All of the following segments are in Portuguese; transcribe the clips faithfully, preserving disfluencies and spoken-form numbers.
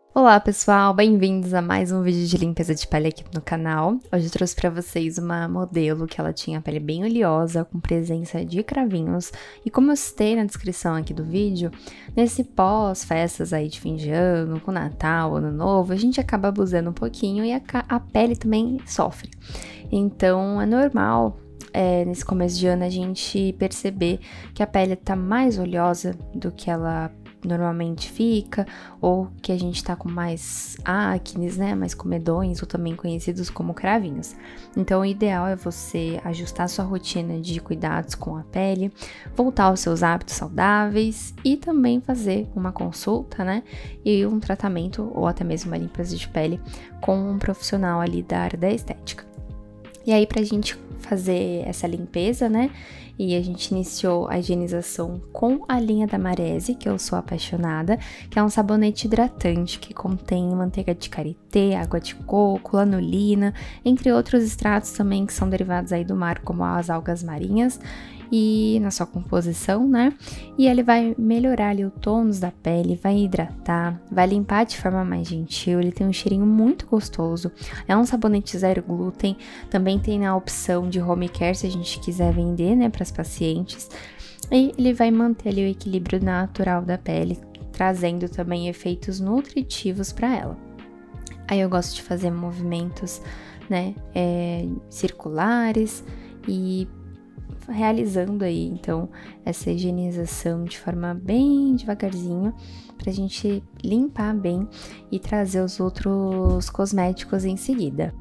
Olá pessoal, bem-vindos a mais um vídeo de limpeza de pele aqui no canal. Hoje eu trouxe pra vocês uma modelo que ela tinha a pele bem oleosa, com presença de cravinhos. E como eu citei na descrição aqui do vídeo, nesse pós-festas aí de fim de ano, com Natal, Ano Novo, a gente acaba abusando um pouquinho e a, a pele também sofre. Então é normal, é, nesse começo de ano, a gente perceber que a pele tá mais oleosa do que ela normalmente fica, ou que a gente tá com mais acnes, né, mais comedões, ou também conhecidos como cravinhos. Então, o ideal é você ajustar sua rotina de cuidados com a pele, voltar aos seus hábitos saudáveis e também fazer uma consulta, né, e um tratamento, ou até mesmo uma limpeza de pele com um profissional ali da área da estética. E aí, pra gente fazer essa limpeza, né, e a gente iniciou a higienização com a linha da Marese, que eu sou apaixonada, que é um sabonete hidratante que contém manteiga de karité, água de coco, lanolina, entre outros extratos também que são derivados aí do mar, como as algas marinhas, e na sua composição, né? E ele vai melhorar ali o tônus da pele, vai hidratar, vai limpar de forma mais gentil, ele tem um cheirinho muito gostoso, é um sabonete zero glúten, também tem a opção de home care se a gente quiser vender, né, para as pacientes, e ele vai manter ali o equilíbrio natural da pele, trazendo também efeitos nutritivos para ela. Aí eu gosto de fazer movimentos, né, é, circulares e realizando aí, então, essa higienização de forma bem devagarzinho, pra gente limpar bem e trazer os outros cosméticos em seguida.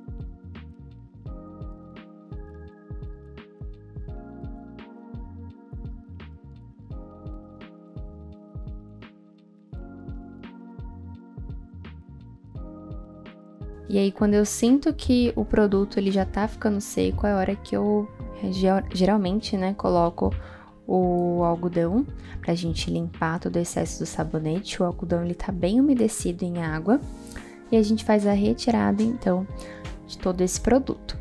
E aí, quando eu sinto que o produto ele já tá ficando seco, é a hora que eu geralmente, né, coloco o algodão pra gente limpar todo o excesso do sabonete. O algodão ele tá bem umedecido em água e a gente faz a retirada, então, de todo esse produto.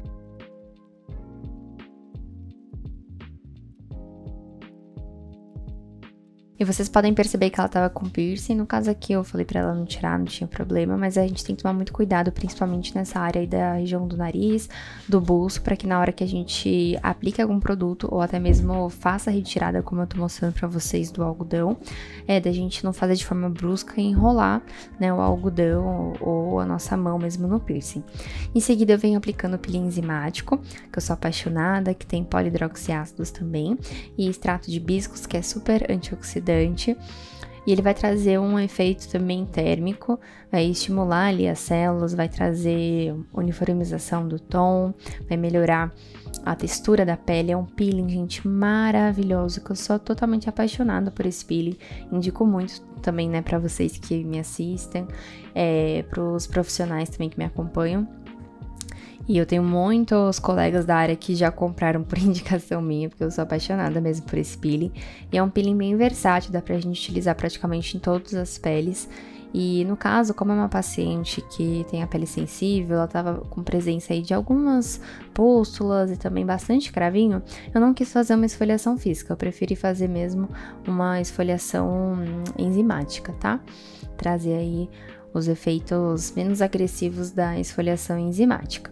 E vocês podem perceber que ela tava com piercing, no caso aqui eu falei pra ela não tirar, não tinha problema, mas a gente tem que tomar muito cuidado, principalmente nessa área aí da região do nariz, do busto, pra que na hora que a gente aplique algum produto, ou até mesmo faça a retirada, como eu tô mostrando pra vocês do algodão, é da gente não fazer de forma brusca e enrolar, né, o algodão ou a nossa mão mesmo no piercing. Em seguida eu venho aplicando o peeling enzimático, que eu sou apaixonada, que tem polidroxiácidos também, e extrato de hibiscos, que é super antioxidante, e ele vai trazer um efeito também térmico, vai estimular ali as células, vai trazer uniformização do tom, vai melhorar a textura da pele. É um peeling, gente, maravilhoso, que eu sou totalmente apaixonada por esse peeling, indico muito também, né, pra vocês que me assistem, é, pros profissionais também que me acompanham. E eu tenho muitos colegas da área que já compraram por indicação minha, porque eu sou apaixonada mesmo por esse peeling. E é um peeling bem versátil, dá pra gente utilizar praticamente em todas as peles. E no caso, como é uma paciente que tem a pele sensível, ela tava com presença aí de algumas pústulas e também bastante cravinho, eu não quis fazer uma esfoliação física, eu preferi fazer mesmo uma esfoliação enzimática, tá? Trazer aí os efeitos menos agressivos da esfoliação enzimática.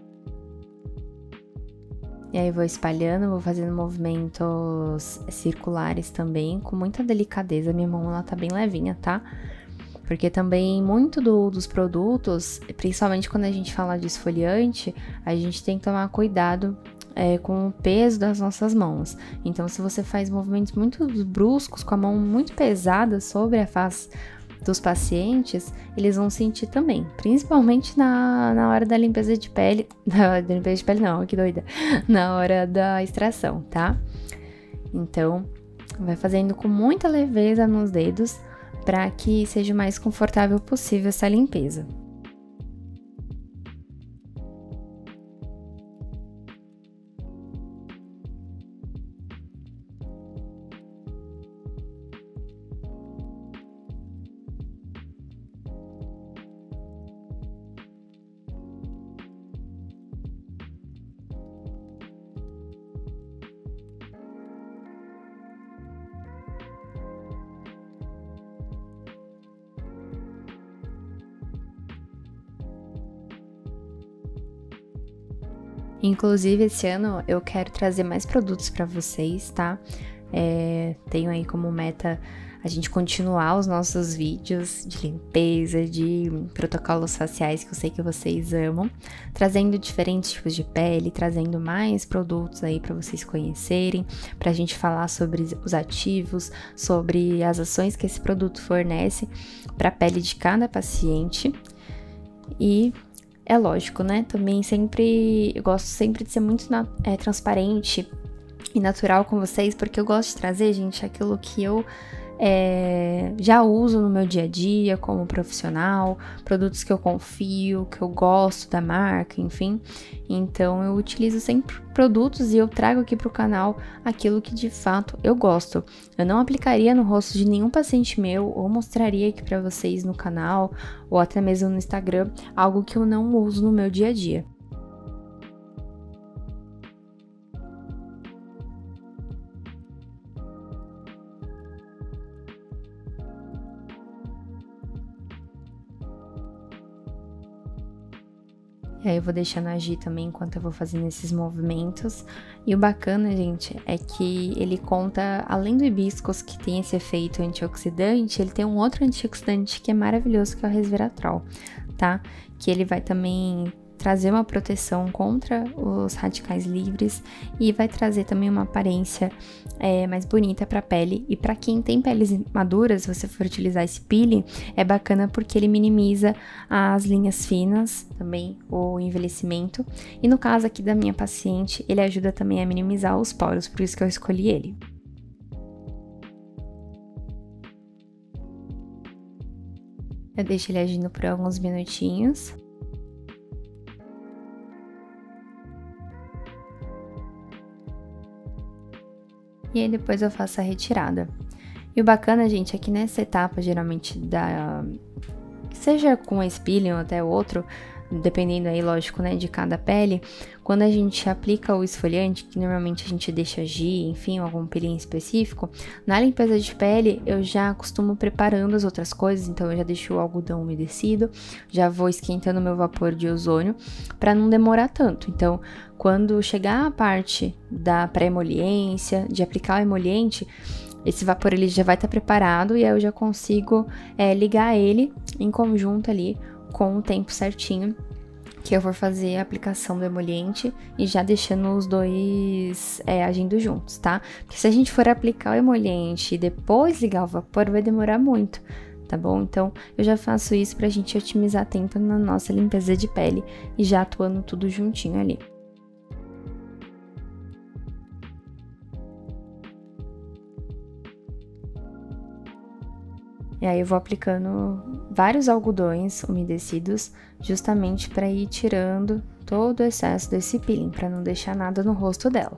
E aí vou espalhando, vou fazendo movimentos circulares também, com muita delicadeza. Minha mão ela tá bem levinha, tá? Porque também muito do, dos produtos, principalmente quando a gente fala de esfoliante, a gente tem que tomar cuidado é, com o peso das nossas mãos. Então, se você faz movimentos muito bruscos, com a mão muito pesada sobre a face dos pacientes, eles vão sentir também, principalmente na, na hora da limpeza de pele, da, da limpeza de pele não, que doida, na hora da extração, tá? Então, vai fazendo com muita leveza nos dedos, para que seja o mais confortável possível essa limpeza. Inclusive, esse ano eu quero trazer mais produtos para vocês, tá? É, tenho aí como meta a gente continuar os nossos vídeos de limpeza, de protocolos faciais que eu sei que vocês amam, trazendo diferentes tipos de pele, trazendo mais produtos aí para vocês conhecerem, pra gente falar sobre os ativos, sobre as ações que esse produto fornece para a pele de cada paciente. E é lógico, né? Também sempre, eu gosto sempre de ser muito é, transparente e natural com vocês, porque eu gosto de trazer, gente, aquilo que eu é, já uso no meu dia a dia como profissional, produtos que eu confio, que eu gosto da marca, enfim. Então eu utilizo sempre produtos e eu trago aqui pro canal aquilo que de fato eu gosto. Eu não aplicaria no rosto de nenhum paciente meu ou mostraria aqui pra vocês no canal ou até mesmo no Instagram algo que eu não uso no meu dia a dia. E aí eu vou deixando agir também enquanto eu vou fazendo esses movimentos. E o bacana, gente, é que ele conta, além do hibiscus, que tem esse efeito antioxidante, ele tem um outro antioxidante que é maravilhoso, que é o resveratrol, tá? Que ele vai também trazer uma proteção contra os radicais livres e vai trazer também uma aparência é, mais bonita para a pele. E para quem tem peles maduras, se você for utilizar esse peeling, é bacana porque ele minimiza as linhas finas, também o envelhecimento. E no caso aqui da minha paciente, ele ajuda também a minimizar os poros, por isso que eu escolhi ele. Eu deixo ele agindo por alguns minutinhos. E aí depois eu faço a retirada. E o bacana, gente, é que nessa etapa, geralmente, da seja com esse peeling ou até outro, dependendo aí, lógico, né, de cada pele, quando a gente aplica o esfoliante, que normalmente a gente deixa agir, enfim, algum peeling específico, na limpeza de pele eu já costumo preparando as outras coisas, então eu já deixo o algodão umedecido, já vou esquentando meu vapor de ozônio para não demorar tanto. Então, quando chegar a parte da pré-emoliência, de aplicar o emoliente, esse vapor ele já vai estar tá preparado e aí eu já consigo é, ligar ele em conjunto ali com o tempo certinho que eu vou fazer a aplicação do emoliente e já deixando os dois é, agindo juntos, tá? Porque se a gente for aplicar o emoliente e depois ligar o vapor, vai demorar muito, tá bom? Então, eu já faço isso pra gente otimizar tempo na nossa limpeza de pele e já atuando tudo juntinho ali. E aí eu vou aplicando vários algodões umedecidos, justamente para ir tirando todo o excesso desse peeling, para não deixar nada no rosto dela.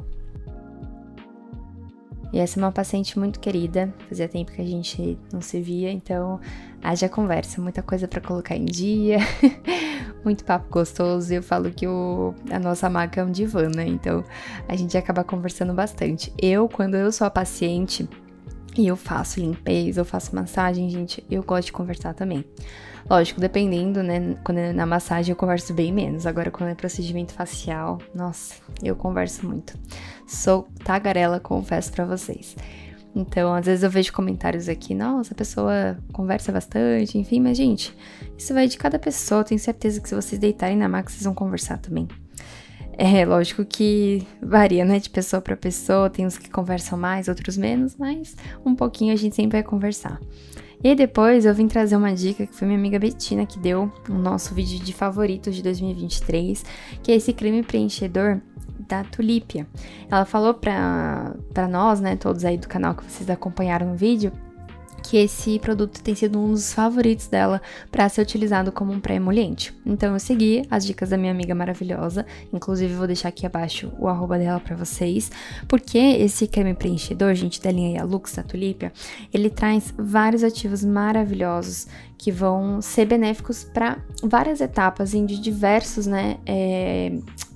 E essa é uma paciente muito querida, fazia tempo que a gente não se via, então haja conversa, muita coisa para colocar em dia, muito papo gostoso. E eu falo que o, a nossa marca é um divã, né? Então a gente acaba conversando bastante. Eu, quando eu sou a paciente e eu faço limpeza, eu faço massagem, gente, eu gosto de conversar também. Lógico, dependendo, né, quando é na massagem eu converso bem menos. Agora, quando é procedimento facial, nossa, eu converso muito. Sou tagarela, confesso pra vocês. Então, às vezes eu vejo comentários aqui, nossa, a pessoa conversa bastante, enfim, mas, gente, isso vai de cada pessoa. Eu tenho certeza que se vocês deitarem na maca, vocês vão conversar também. É, lógico que varia, né, de pessoa pra pessoa, tem uns que conversam mais, outros menos, mas um pouquinho a gente sempre vai conversar. E aí depois eu vim trazer uma dica que foi minha amiga Betina que deu no nosso vídeo de favoritos de dois mil e vinte e três, que é esse creme preenchedor da Tulipia. Ela falou pra, pra nós, né, todos aí do canal que vocês acompanharam no vídeo, que esse produto tem sido um dos favoritos dela para ser utilizado como um pré-emoliente. Então eu segui as dicas da minha amiga maravilhosa, inclusive vou deixar aqui abaixo o arroba dela para vocês, porque esse creme preenchedor, gente, da linha Lux da Tulipia, ele traz vários ativos maravilhosos que vão ser benéficos para várias etapas em de diversos, né, é,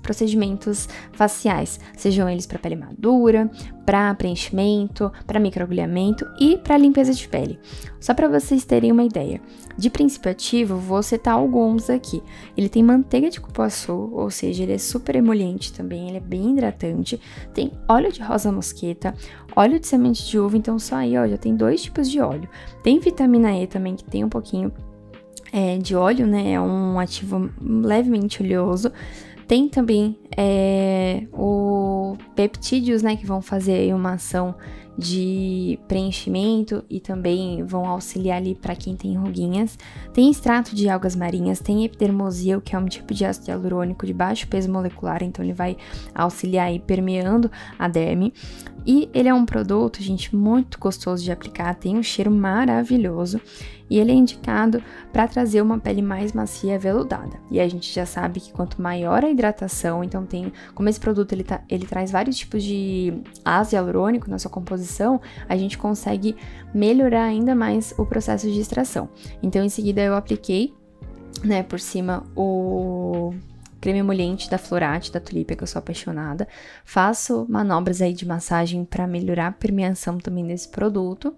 procedimentos faciais, sejam eles para pele madura, para preenchimento, para microagulhamento e para limpeza de pele. Só para vocês terem uma ideia, de princípio ativo, vou citar alguns aqui. Ele tem manteiga de cupuaçu, ou seja, ele é super emoliente também, ele é bem hidratante. Tem óleo de rosa mosqueta, óleo de semente de uva, então só aí, ó, já tem dois tipos de óleo. Tem vitamina E também, que tem um pouquinho é, de óleo, né? É um ativo levemente oleoso. Tem também é, o peptídeos, né, que vão fazer uma ação de preenchimento e também vão auxiliar ali para quem tem ruguinhas. Tem extrato de algas marinhas, tem epidermosil, que é um tipo de ácido hialurônico de baixo peso molecular, então ele vai auxiliar aí permeando a derme. E ele é um produto, gente, muito gostoso de aplicar, tem um cheiro maravilhoso e ele é indicado para trazer uma pele mais macia e aveludada. E a gente já sabe que quanto maior a hidratação, então tem, como esse produto ele, tá, ele traz vários tipos de ácido hialurônico na sua composição, a gente consegue melhorar ainda mais o processo de extração. Então em seguida eu apliquei, né, por cima o creme emoliente da Florate, da Tulipia, que eu sou apaixonada. Faço manobras aí de massagem para melhorar a permeação também desse produto.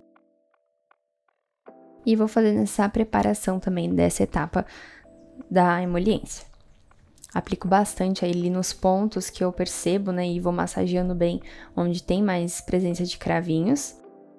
E vou fazendo essa preparação também dessa etapa da emoliência. Aplico bastante aí ali nos pontos que eu percebo, né, e vou massageando bem onde tem mais presença de cravinhos.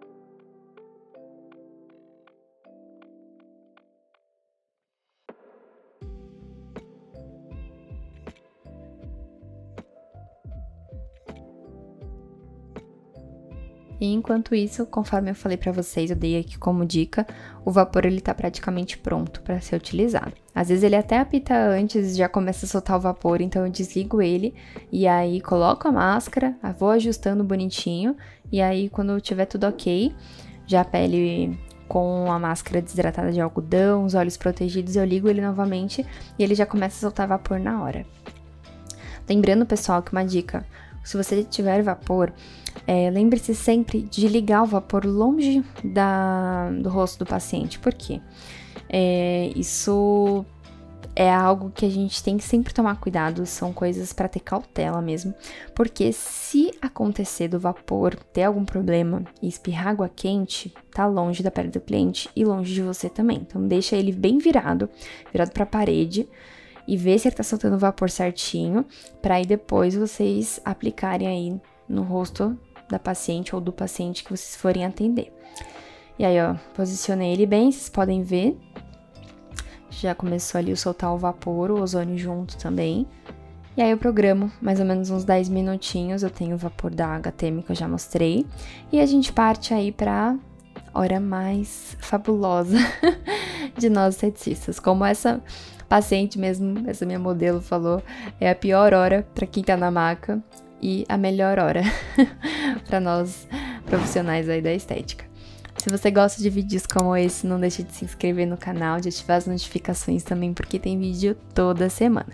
E enquanto isso, conforme eu falei pra vocês, eu dei aqui como dica, o vapor ele tá praticamente pronto para ser utilizado. Às vezes ele até apita antes, já começa a soltar o vapor, então eu desligo ele e aí coloco a máscara, vou ajustando bonitinho e aí quando tiver tudo ok, já a pele com a máscara desidratada de algodão, os olhos protegidos, eu ligo ele novamente e ele já começa a soltar vapor na hora. Lembrando, pessoal, que uma dica, se você tiver vapor, é, lembre-se sempre de ligar o vapor longe da, do rosto do paciente. Por quê? É, isso é algo que a gente tem que sempre tomar cuidado, são coisas para ter cautela mesmo, porque se acontecer do vapor ter algum problema e espirrar água quente, tá longe da pele do cliente e longe de você também. Então deixa ele bem virado, virado para a parede, e ver se ele tá soltando o vapor certinho, para aí depois vocês aplicarem aí no rosto da paciente ou do paciente que vocês forem atender. E aí, ó, posicionei ele bem, vocês podem ver. Já começou ali a soltar o vapor, o ozônio junto também. E aí eu programo mais ou menos uns dez minutinhos, eu tenho o vapor da H T M que eu já mostrei. E a gente parte aí pra hora mais fabulosa de nós esteticistas. Como essa paciente mesmo, essa minha modelo falou, é a pior hora para quem tá na maca e a melhor hora para nós profissionais aí da estética. Se você gosta de vídeos como esse, não deixe de se inscrever no canal, de ativar as notificações também, porque tem vídeo toda semana.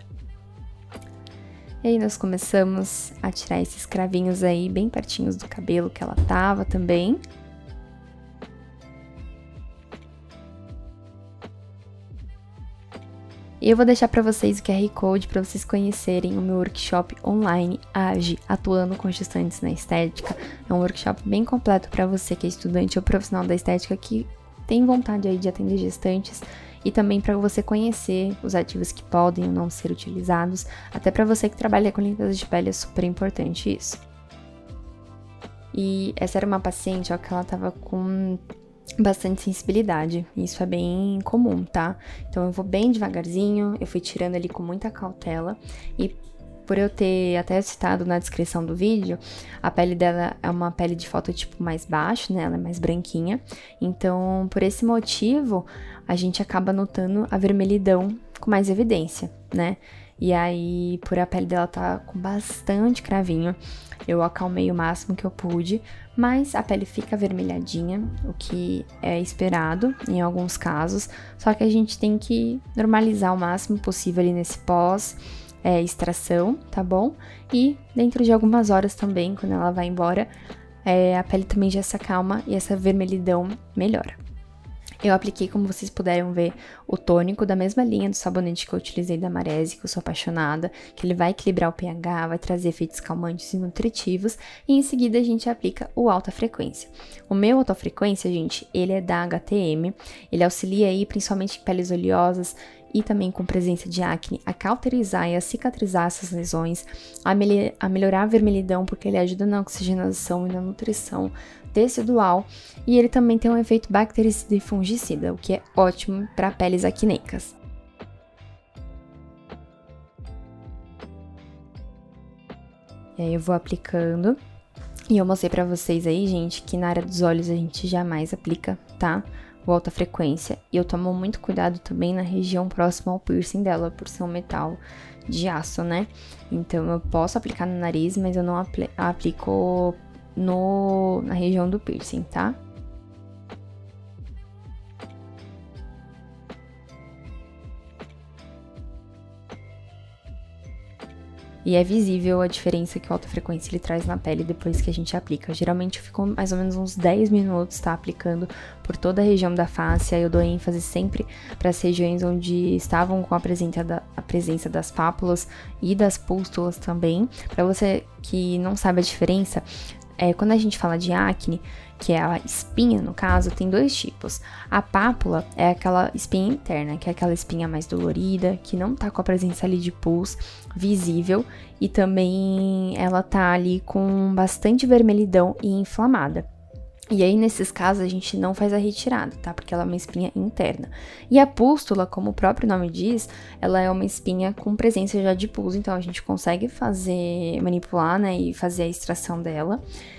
E aí nós começamos a tirar esses cravinhos aí bem pertinhos do cabelo que ela tava também. E eu vou deixar para vocês o Q R Code para vocês conhecerem o meu workshop online Age, atuando com gestantes na estética. É um workshop bem completo para você que é estudante ou profissional da estética que tem vontade aí de atender gestantes e também para você conhecer os ativos que podem ou não ser utilizados. Até para você que trabalha com limpeza de pele é super importante isso. E essa era uma paciente, ó, que ela tava com bastante sensibilidade, isso é bem comum, tá? Então eu vou bem devagarzinho, eu fui tirando ali com muita cautela e por eu ter até citado na descrição do vídeo, a pele dela é uma pele de fototipo mais baixo, né? Ela é mais branquinha, então por esse motivo a gente acaba notando a vermelhidão com mais evidência, né? E aí, por a pele dela tá com bastante cravinho, eu acalmei o máximo que eu pude, mas a pele fica avermelhadinha, o que é esperado em alguns casos, só que a gente tem que normalizar o máximo possível ali nesse pós, é, extração, tá bom? E dentro de algumas horas também, quando ela vai embora, é, a pele também já se acalma e essa vermelhidão melhora. Eu apliquei, como vocês puderam ver, o tônico da mesma linha do sabonete que eu utilizei da Marese, que eu sou apaixonada, que ele vai equilibrar o pH, vai trazer efeitos calmantes e nutritivos, e em seguida a gente aplica o alta frequência. O meu alta frequência, gente, ele é da H T M, ele auxilia aí principalmente em peles oleosas e também com presença de acne, a cauterizar e a cicatrizar essas lesões, a, mel a melhorar a vermelhidão, porque ele ajuda na oxigenação e na nutrição tecidual, e ele também tem um efeito bactericida e fungicida, o que é ótimo para peles acneicas. E aí eu vou aplicando, e eu mostrei pra vocês aí, gente, que na área dos olhos a gente jamais aplica, tá? O alta frequência, e eu tomo muito cuidado também na região próxima ao piercing dela, por ser um metal de aço, né? Então eu posso aplicar no nariz, mas eu não apl aplico no, na região do piercing, tá? E é visível a diferença que o alta frequência ele traz na pele depois que a gente aplica. Geralmente eu fico mais ou menos uns dez minutos, tá? Aplicando por toda a região da face. Aí eu dou ênfase sempre para as regiões onde estavam com a presença, da, a presença das pápulas e das pústulas também. Para você que não sabe a diferença, é, quando a gente fala de acne, que é a espinha, no caso, tem dois tipos. A pápula é aquela espinha interna, que é aquela espinha mais dolorida, que não tá com a presença ali de pus visível, e também ela tá ali com bastante vermelhidão e inflamada. E aí, nesses casos, a gente não faz a retirada, tá? Porque ela é uma espinha interna. E a pústula, como o próprio nome diz, ela é uma espinha com presença já de pus, então a gente consegue fazer, manipular, né, e fazer a extração dela.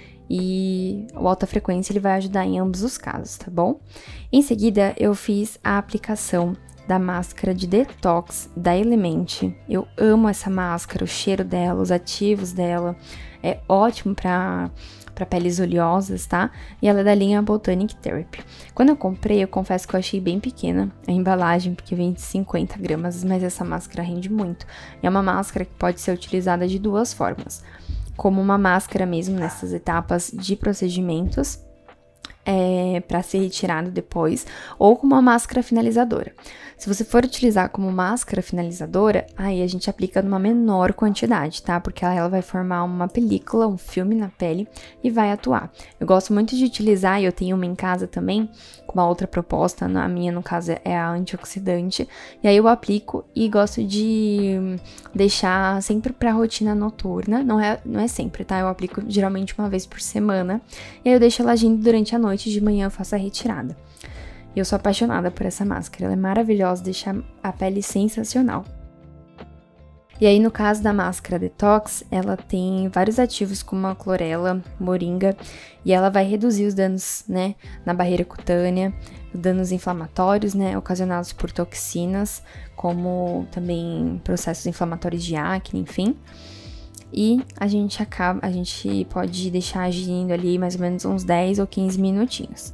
E o alta frequência ele vai ajudar em ambos os casos, tá bom? Em seguida, eu fiz a aplicação da máscara de detox da Element. Eu amo essa máscara, o cheiro dela, os ativos dela, é ótimo para para peles oleosas, tá? E ela é da linha Botanic Therapy. Quando eu comprei, eu confesso que eu achei bem pequena a embalagem, porque vem de cinquenta gramas, mas essa máscara rende muito. É uma máscara que pode ser utilizada de duas formas. Como uma máscara mesmo nessas etapas de procedimentos, é, para ser retirado depois, ou como uma máscara finalizadora. Se você for utilizar como máscara finalizadora, aí a gente aplica numa menor quantidade, tá? Porque ela vai formar uma película, um filme na pele e vai atuar. Eu gosto muito de utilizar, e eu tenho uma em casa também, com uma outra proposta, a minha no caso é a antioxidante, e aí eu aplico e gosto de deixar sempre pra rotina noturna, não é, não é sempre, tá? Eu aplico geralmente uma vez por semana, e aí eu deixo ela agindo durante a noite, de manhã eu faço a retirada. Eu sou apaixonada por essa máscara, ela é maravilhosa, deixa a pele sensacional. E aí, no caso da máscara Detox, ela tem vários ativos como a clorela, moringa, e ela vai reduzir os danos, né, na barreira cutânea, danos inflamatórios, né, ocasionados por toxinas, como também processos inflamatórios de acne, enfim. E a gente acaba, a gente pode deixar agindo ali mais ou menos uns dez ou quinze minutinhos.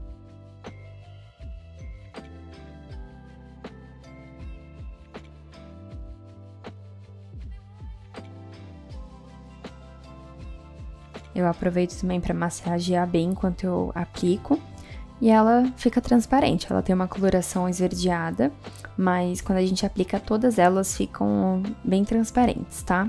Eu aproveito também para massagear bem enquanto eu aplico. E ela fica transparente, ela tem uma coloração esverdeada, mas quando a gente aplica todas elas ficam bem transparentes, tá?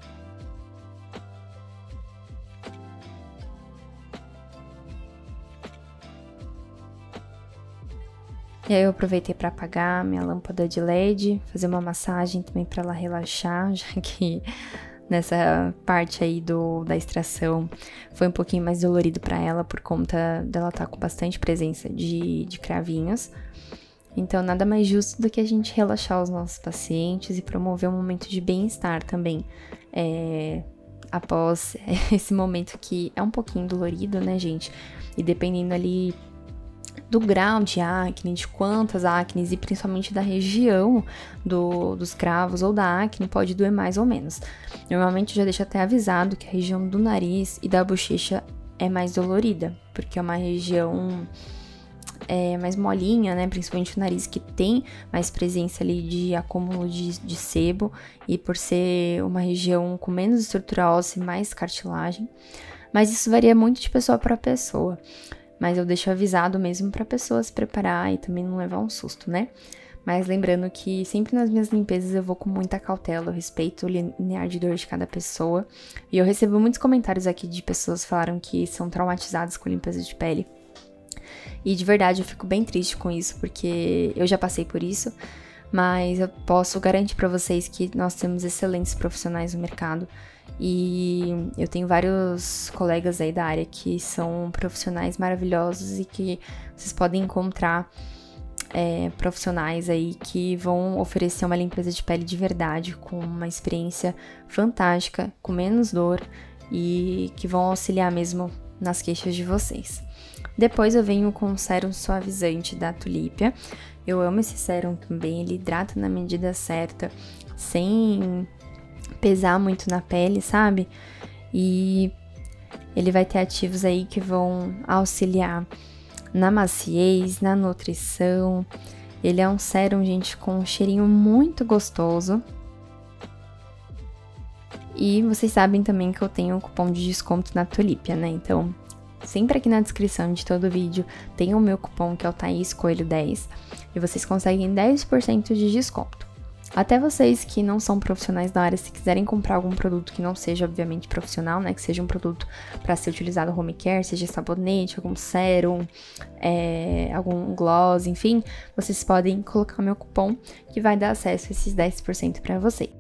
E aí eu aproveitei para apagar minha lâmpada de L E D, fazer uma massagem também para ela relaxar, já que nessa parte aí do, da extração foi um pouquinho mais dolorido para ela por conta dela estar com bastante presença de, de cravinhos. Então nada mais justo do que a gente relaxar os nossos pacientes e promover um momento de bem-estar também, é, após esse momento que é um pouquinho dolorido, né, gente? E dependendo ali do grau de acne, de quantas acnes e principalmente da região do, dos cravos ou da acne, pode doer mais ou menos. Normalmente eu já deixo até avisado que a região do nariz e da bochecha é mais dolorida, porque é uma região é, mais molinha, né? Principalmente o nariz, que tem mais presença ali de acúmulo de, de sebo, e por ser uma região com menos estrutura óssea e mais cartilagem. Mas isso varia muito de pessoa para pessoa. mas eu deixo avisado mesmo pra pessoa se preparar e também não levar um susto, né? Mas lembrando que sempre nas minhas limpezas eu vou com muita cautela, eu respeito o limiar de dor de cada pessoa. E eu recebo muitos comentários aqui de pessoas que falaram que são traumatizadas com limpeza de pele. E de verdade eu fico bem triste com isso, porque eu já passei por isso. Mas eu posso garantir pra vocês que nós temos excelentes profissionais no mercado. E eu tenho vários colegas aí da área que são profissionais maravilhosos e que vocês podem encontrar é, profissionais aí que vão oferecer uma limpeza de pele de verdade, com uma experiência fantástica, com menos dor e que vão auxiliar mesmo nas queixas de vocês. Depois eu venho com o sérum suavizante da Tulipia. Eu amo esse sérum também, ele hidrata na medida certa, sem pesar muito na pele, sabe? E ele vai ter ativos aí que vão auxiliar na maciez, na nutrição. Ele é um sérum, gente, com um cheirinho muito gostoso. E vocês sabem também que eu tenho um cupom de desconto na Tulipia, né? Então, sempre aqui na descrição de todo vídeo tem o meu cupom, que é o Thaís Coelho dez, e vocês conseguem dez por cento de desconto. Até vocês que não são profissionais da área, se quiserem comprar algum produto que não seja, obviamente, profissional, né? Que seja um produto para ser utilizado home care, seja sabonete, algum sérum, é, algum gloss, enfim, vocês podem colocar o meu cupom, que vai dar acesso a esses dez por cento para vocês.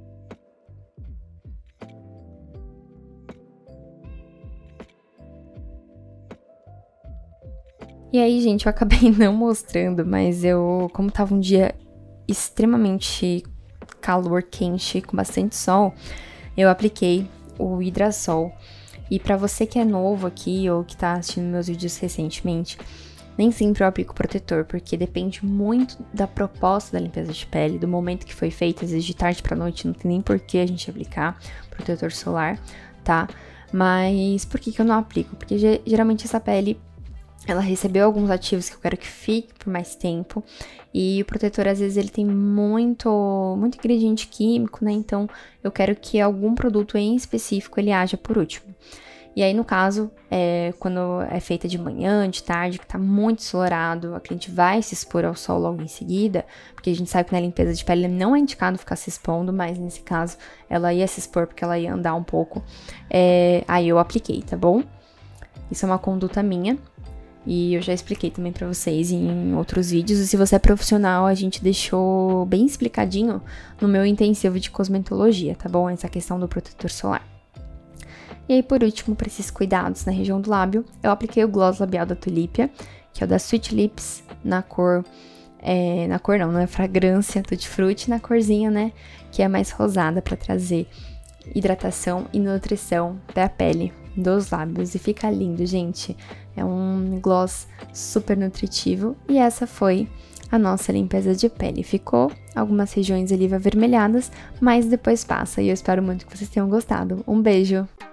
E aí, gente, eu acabei não mostrando, mas eu, como tava um dia extremamente calor, quente, com bastante sol, eu apliquei o Hidrasol. E pra você que é novo aqui ou que tá assistindo meus vídeos recentemente, nem sempre eu aplico protetor, porque depende muito da proposta da limpeza de pele, do momento que foi feita, às vezes de tarde pra noite, não tem nem por que a gente aplicar protetor solar, tá? Mas por que que eu não aplico? Porque geralmente essa pele, ela recebeu alguns ativos que eu quero que fique por mais tempo. E o protetor, às vezes, ele tem muito, muito ingrediente químico, né? Então, eu quero que algum produto em específico, ele haja por último. E aí, no caso, é, quando é feita de manhã, de tarde, que tá muito ensolarado, a cliente vai se expor ao sol logo em seguida, porque a gente sabe que na limpeza de pele não é indicado ficar se expondo, mas nesse caso, ela ia se expor porque ela ia andar um pouco. É, aí eu apliquei, tá bom? Isso é uma conduta minha. E eu já expliquei também pra vocês em outros vídeos. E se você é profissional, a gente deixou bem explicadinho no meu intensivo de cosmetologia, tá bom? Essa questão do protetor solar. E aí, por último, para esses cuidados na região do lábio, eu apliquei o gloss labial da Tulipia, que é o da Sweet Lips, na cor... É, na cor não, não é fragrância, Tutti Frutti, na corzinha, né? Que é mais rosada, pra trazer hidratação e nutrição pra pele dos lábios. E fica lindo, gente. É um gloss super nutritivo. E essa foi a nossa limpeza de pele. Ficou algumas regiões ali avermelhadas, mas depois passa. E eu espero muito que vocês tenham gostado. Um beijo!